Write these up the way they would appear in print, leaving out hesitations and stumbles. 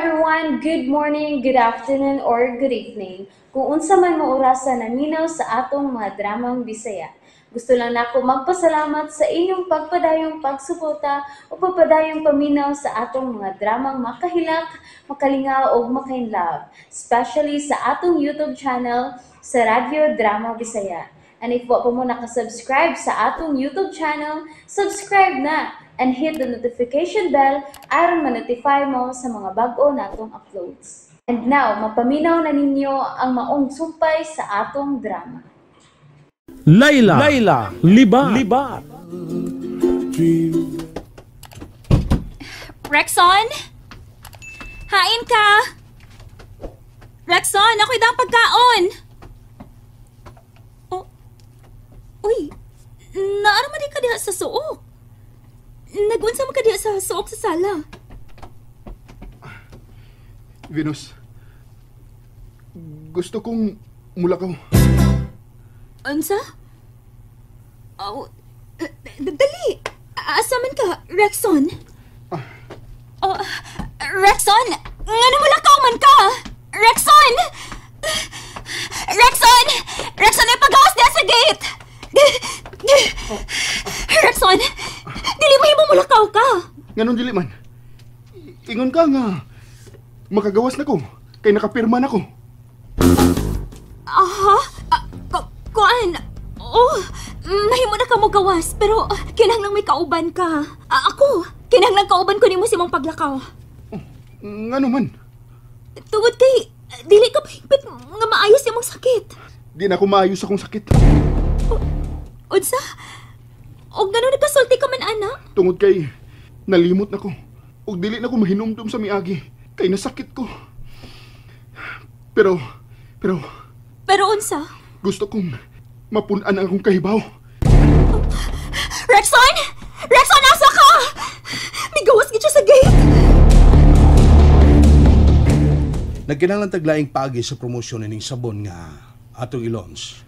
everyone, good morning, good afternoon, or good evening. Kung unsa man mo orasan naminaw sa atong mga dramang Bisaya. Gusto lang nako magpasalamat sa inyong pagpadayong pagsuporta o pagpadayong paminaw sa atong mga dramang makahilak, makalingaw o makainlove, especially sa atong YouTube channel sa Radyo Drama Bisaya. And if wa pa mo nakasubscribe sa atong YouTube channel, subscribe na and hit the notification bell aron ma-notify mo sa mga bag-o natong uploads. And now, mapaminaw na ninyo ang maong sumpay sa atong drama. Layla, Libat. Rexon? Hain ka? Rexon, ako'y dang pagkaon. Oh, uy, naaraman ka diha sa suok. Nagunsa mo ka diha sa suok sa sala. Venus, gusto kong mulakaw. Unsa? Oh, dali. Asa man ka, Rexon? Oh, Rexon! Nga mulakaw man ka! Rexon! Rexon! Rexon, ay pagawas niya sa gate! Rexon! Dili mo yung mulakaw ka! Ganon dili man. Ingon ka nga. Makagawas na ko. Kay nakapirma na ko. Aha? Kuan? Oh, mahimo na ka mo gawas, pero kinahanglang may kauban ka. Ako, kinahanglang kauban ko nimo si mong paglakaw. Ngano man? Tungod kay, dili ka pahigpit nga maayos imong sakit. Di na ako maayos akong sakit. Unsa? O gano'n nagkasulti ka man, ana? Tungod kay, nalimot na ko. O dili na ko mahinumdum sa miagi. Kay nasakit ko. Pero, Pero unsa? gusto kong mapunan ang akong kahibaw. Rexon! Rexon, asa ka? May gawas gid siya sa gate. Nagkinahanglan taglaing pagi sa promosyon ning sabon nga atong i-launch.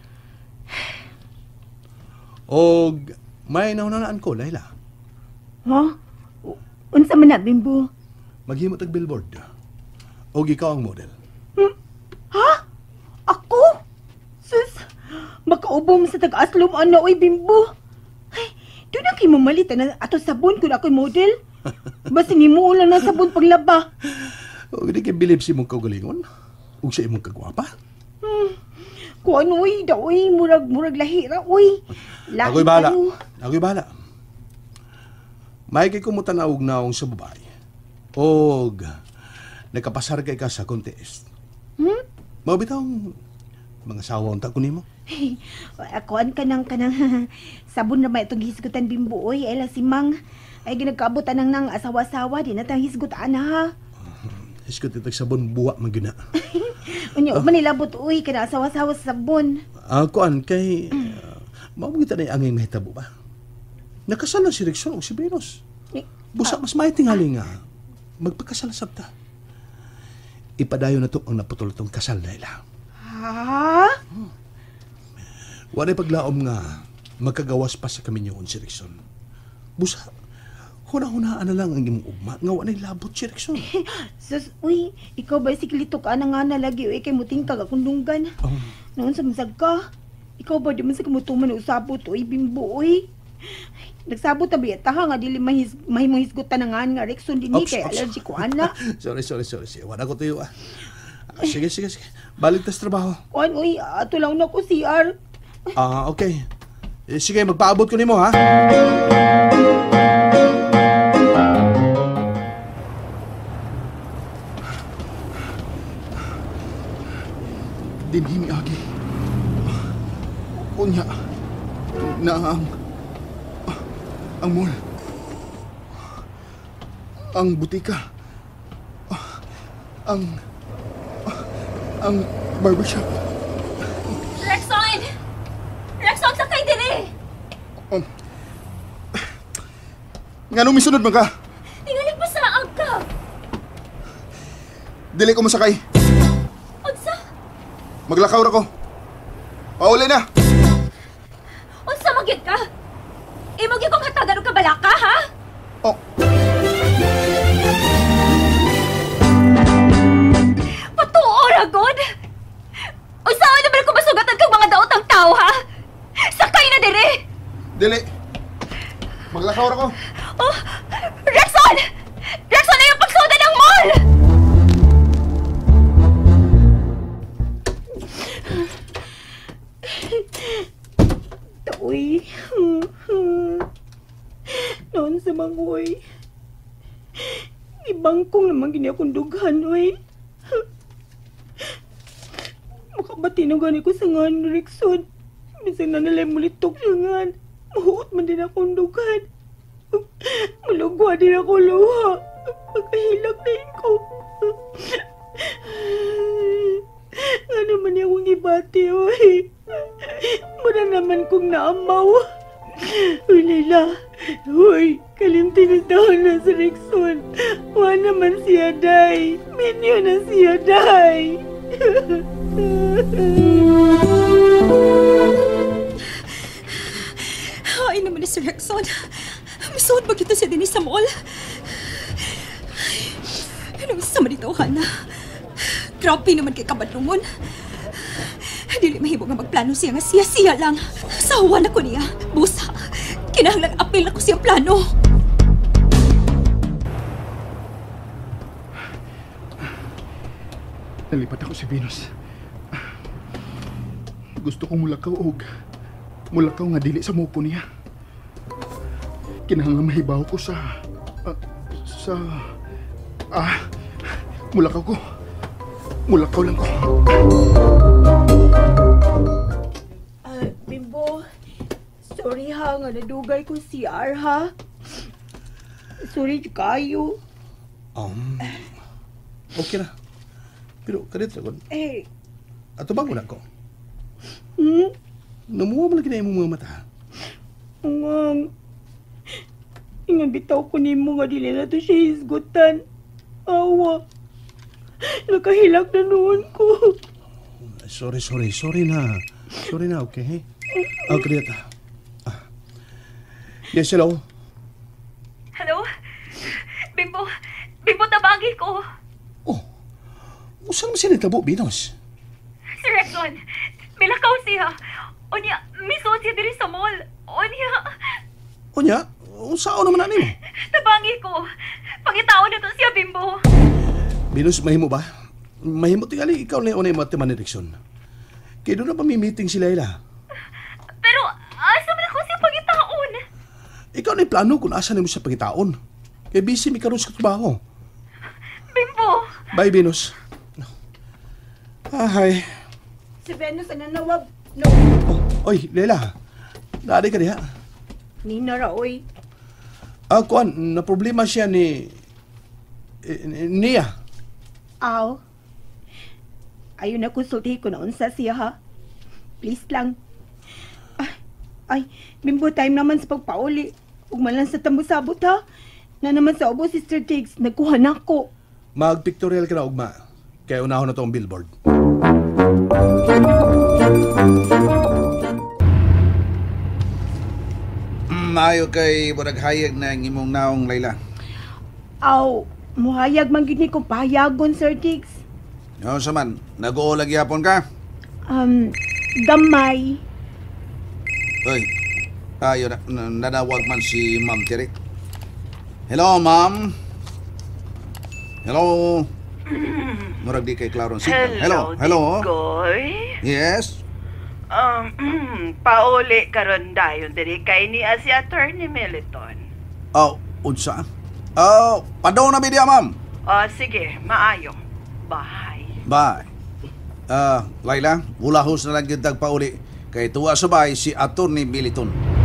Og may naunanaan ko, Layla. Ha? Unsa man na, Bimbo? Maghimo tag billboard. Og ikaw ang model. Ha? Ako? Sus, makaubom sa tag-aslom ano, oy, Bimbo. Ay, doon ang kimamalitan na ato sabon kung ako'y model. Basta ni mo lang na sabon paglaba. Og di kay bilib si mong kaugalingon. Og sa imong kagwapa. Kung ano, oy, daoy, murag lahira, oy. Ako'y bahala. May kay kumutanawag naong sa babae. Og nakapasar kay ka sa contest. Mao bitaw mga sawa unta ko nimo. Hey, akuan kanang sabon na may itong hisgutan, Bimbo, oy. Ela si Mang. Ay ginagkabutan nang asawa-asawa, di na tang hisgutan na, ha. Hisgot itag sabon buwa magina. Unya, manilabot, uy, kana asawa-asawa sa sabon. Kuan kay mao kita na angay mahitabo ba? Nakasal na si Rexon o si Venus. Busa mas may tingali nga magpagkasal sabta. Ipadayo na to ang naputol tong kasal, Layla. Ha? Walay paglaom nga magkagawas pa sa kaminyoon si Rexon. Busa, huna-hunaan na lang ang imong ugma nga walay labot si Rexon. Sus, uy, ikaw ba siklito ka na nga nalagi, uy, kay muting kag akong lunggan. Noon sa masag ka, ikaw ba di man sa kamutuman usabot, uy, Bimbo, uy. Nagsabot na ba ta nga dili mahimong hisgutan na nga Rexon din ni kay allergy ko, ana. Sorry. Wala ko tuyo, Sige. Balik tas trabaho. Kuan, uy, ato lang na ko, CR. Okay. Sige, magpaabot ko nimo, ha? Dinhimi agi. Unya, na ang mall. Ang butika. Ang barbershop. Rexon! Rexon, sakay dili! Ngano misunod man ka? Tingali pa sa agka! Dili ko masakay. Unsa? Maglakaw ra ko. Pauli na. Unsa magyud ka? Imo gyud kong hatagan og kabalaka, ha? Oh. bangkong naman gini akong dughan, oy. Makabati na gani ko sa ngan, Rickson. Bisang nanalay mulitok sa ngan. Mahuot man din akong dughan. Malugwa din ako luha. Pagkahilak din ko. Nga naman yung ibati, oy. Mura naman kong naamaw. Uy, Leila. Uy, kalimtin taon na si Rickson. Wa naman siya, day. Minyo na siya, day. Ay naman ni si Rickson. Misuod ba kita siya din sa mall? Ano sa manito, Hana? Grabe naman kay kabadlungon. Dili mahibog nga magplano siya nga siya lang. Sawa na ko niya. Busa, kinahanglan apil ako siyang plano. Nalipat ako si Venus. Gusto kong mulakaw og mulakaw nga dili sa mupo niya. Kinahanglan mahibaw ko mulakaw ko. Mulakaw lang ko. Bimbo, sorry ha, nga nadugay ko CR ha. Sorry kayo. Okay na. Pero kadit ra gud. Ato bang una ko? Namuha mo lagi na imong mga mata. Ungang. Ingan bitaw ko nimo nga dili na to siya hisgutan. Awa. Nakahilak na noon ko. Sorry na. Sorry na, okay? Hey? Okay, dito. Yes, hello? Hello? Bimbo tabagi ko. Oh, saan mo siya nagtabo, Venus? Si Rickson, milakaw siya. O niya, misuot siya diri sa mall. O niya, O niya, saan naman na mo? tabangi ko. Pangitao na to siya, Bimbo. Venus, mahimo ba? Mahimo tingali ikaw na yung unay mga ni Rickson. Kaya doon na pa may meeting si Layla. Pero, asa man ako siya pangitaon? Ikaw na yung plano kung asa na mo siya pagitaon. Kaya busy mi karon sa trabaho. Bimbo. Bye, Venus. Hi. Si Venus, nanawag. No. Oh, oy, Layla. Naaday ka diha. Nina ra, oy. Kuan, na problema siya ni Nia. Aw. Ayaw na konsulti ko na unsa siya, ha? Please lang. Ay, Bimbo, time naman sa pagpauli. Ug man lang sa tambusabot, ha? Na naman sa obo, Sister Tiggs, nagkuha na ko. Mag-pictorial ka na, ugma. Kaya unahon na to ang billboard. Maayo kay Budaghayag na ang imong naong Layla. Aw, muhayag man gid ni ko pahayagon, Sir Tiggs. Yo saman, nag-uulag yapon ka? Gamay. Oy, ayo nanawag man si Ma'am Terry. Hello, Ma'am. Hello. Murag di kay Claron signal. Hello. Goy. Yes. Pauli karon dayon diri kay ni si Attorney Meliton. Oh, unsa? Oh, padaw na bidiya, Ma'am. Sige, maayo. Bye. Bye. Layla, ulahos na lang yung tagpauli kay tuwa sabay si Attorney Meliton.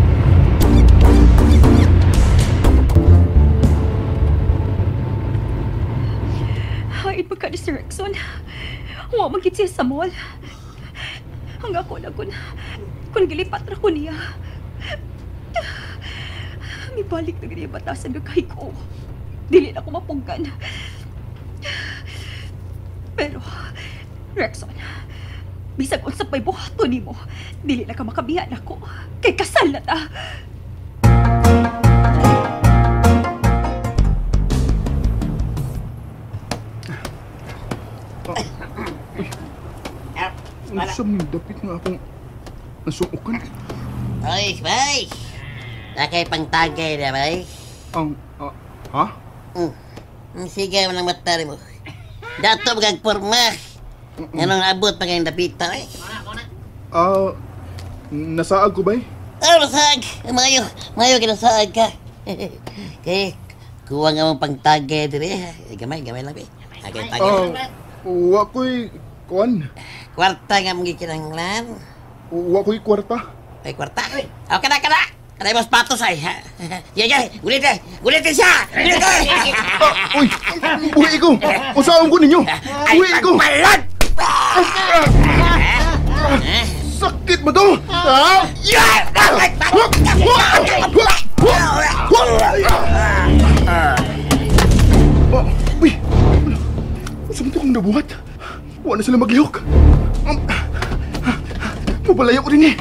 Hain pagka ni si Rickson. Huwag magkit siya sa mall. Hanggang ako na kung gilipat na ko niya. May balik na ganyan batasan na kay ko. Dili na ako mapunggan. Pero, Rickson, bisag unsa pa'y buhato ni mo, dili na ka makabiyan ako. Kay kasal na ta. Unsa may dapit nga akong nasuukan? Oy, bay! Nakay pang tagay na, bay. Ha? Sige mo ng mata mo. Dato magagporma. Anong abot pa kayong dapita, eh? Nasaag ko, bay? Nasag! Mayo kinasaag ka. Kay, Kuha nga mong pangtagay diri. Gamay lang be. Agay tagay. Wa ko'y, kuan, Kwarta nga mong gikinahanglan. wa ko'y kwarta. Ay, kwarta. O, kada. Kada mo patos ay. Yay, gulitin siya! Gulitin! Uy, buhi ko! Usaon ko ninyo! Buhi ko! Pagbalag! Sakit ba to? Ah! Uy! Saan ito kong nabuhat? Huwag na sila maglihok. Mabalayo ko rin eh.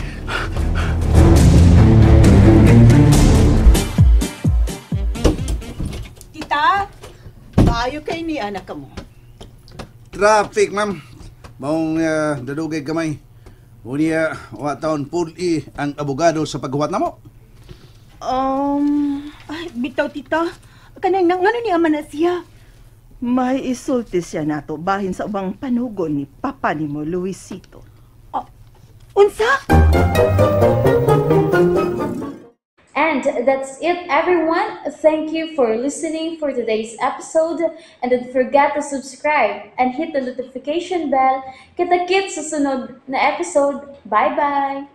Tita, maayo kay ni anak mo. Traffic, ma'am. Maong dadugay kamay. Unya, wa taon puli ang abogado sa paghuwat na mo. Ay, bitaw tita. Kanang nang ano ni ama na siya? May isulti siya nato bahin sa ubang panugon ni Papa ni mo, Luisito. Unsa? And that's it, everyone. Thank you for listening for today's episode. And don't forget to subscribe and hit the notification bell. Kita-kits sa sunod na episode. Bye-bye!